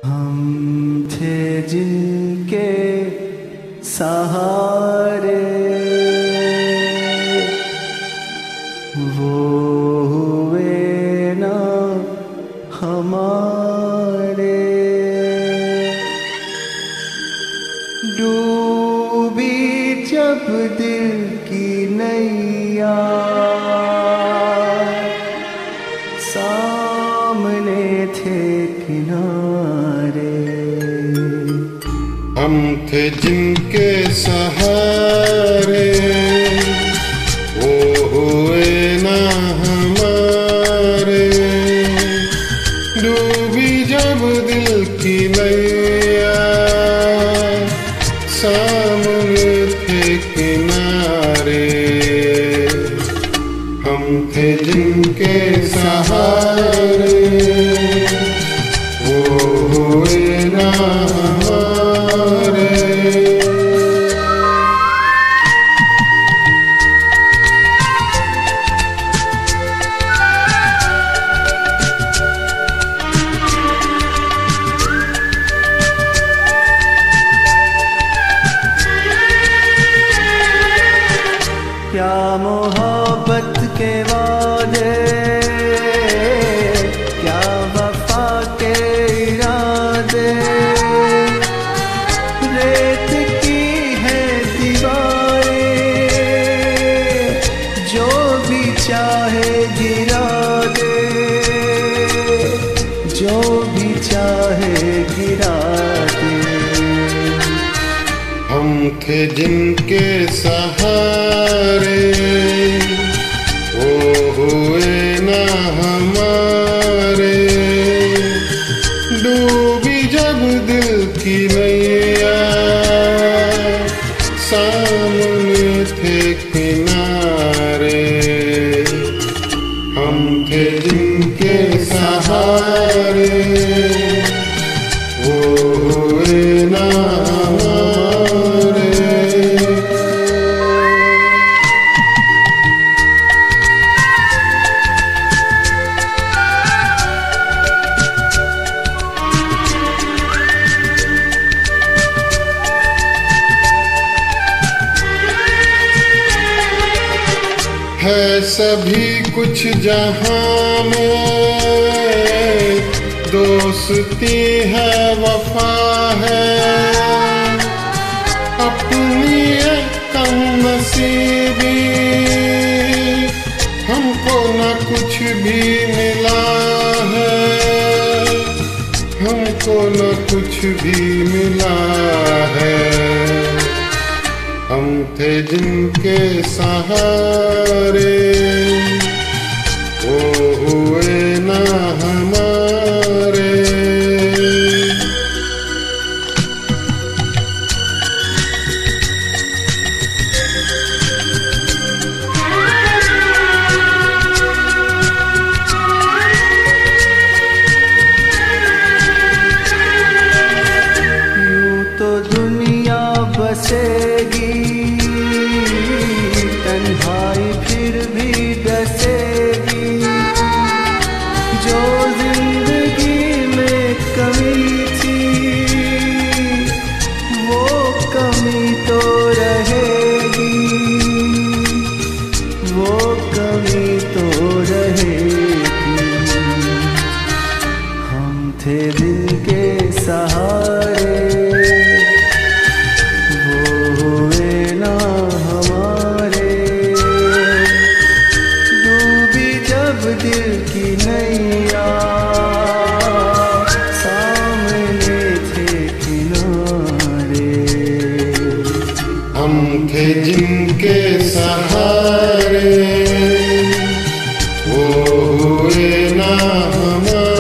हम थे जिनके सहारे, वो हुए ना हमारे। डूबी जब दिल की नैया, सामने थे किनारे। हम थे जिनके सहारे, वो हुए ना हमारे। डूबी जब दिल की नैया, सामने थे किनारे। हम थे जिनके सहारे, वो हुए ना हमारे। क्या मोहब्बत के वादे, क्या वफा के इरादे। रेत की है दीवारें, जो भी चाहे गिरा दे, जो भी चाहे गिरा दे। हम थे जिनके सहारे, वो हुए ना हमारे। डूबी जब दिल की नैया, सामने थे किनारे। हम थे जिनके सहारे, वो हुए ना हमारे। है सभी कुछ जहां में, दोस्ती है वफा है। अपनी कम नसीबी, हमको न कुछ भी मिला है। हमको न कुछ भी मिला है। हम थे जिनके सहारे, वो हुए ना हमारे। यूं तो दुनिया बसेगी, तन्हाई फिर भी डसेगी। जो जिंदगी में कमी थी, वो कमी तो रहेगी, वो कमी तो रहेगी। हम थे दिल के सहारे, दिल की नैया, सामने थे किनारे। हम थे जिनके सहारे, वो हुए ना हमारे।